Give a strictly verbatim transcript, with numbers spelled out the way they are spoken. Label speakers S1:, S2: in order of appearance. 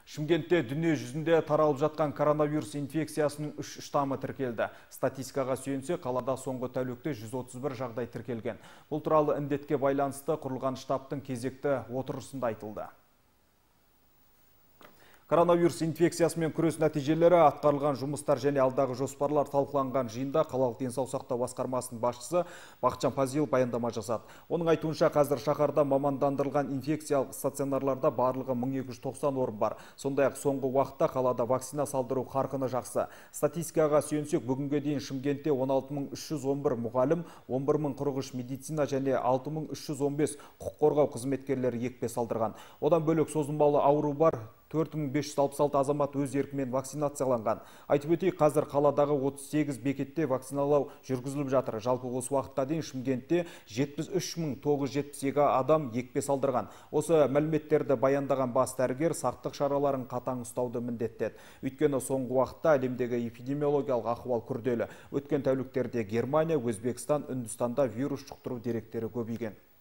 S1: Шымкентте дүние жүзінде таралып жатқан коронавирус инфекциясының үш штаммы тіркелді. Статистикаға сүйенсе, қалада соңғы тәулікте жүз отыз бір жағдай тіркелген. Бұл туралы індетке байланысты құрылған штабтың кезекті отырысында айтылды. Коронавирус инфекциясымен күрес нәтижелері, атқарылған жұмыстар және алдағы жоспарлар талқыланған жиында қалалық денсаулық сақтау басқармасының басшысы Бақытжан Пазилов баяндама жасады. Оның айтуынша, қазір шаһарда мамандандырылған инфекциялық стационарларда барлығы мың екі жүз тоқсан орын бар. Сондай-ақ соңғы уақытта қалада вакцина салдыру қарқыны жақсы. Статистикаға сүйенсек, бүгінге дейін Шымкентте он алты мың үш жүз он бір мұғалім, он бір мың қырық үш медицина және алты мың үш жүз он бес құқық қорғау қызметкерлері екпе салдырған. Одан бөлек созылмалы ауру бар төрт мың бес жүз алпыс алты азамат өз еркімен вакцинацияланған. Айтып өтейік, қазір қаладағы отыз сегіз бекетте вакциналау жүргізіліп жатыр. Жалпы осы уақытқа дейін Шымкентте жетпіс үш мың тоғыз жүз жетпіс екі адам екпе салдырған. Осы мәліметтерді баяндаған бас дәрігер сақтық шараларын қатаң ұстауды міндеттеді. Өйткені соңғы уақытта әлемдегі эпидемиологиялық ахуал күрделі. Өткен тәуліктерде Германия, Өзбекстан, Үндістанда вирус жұқтыру деректері көбейген.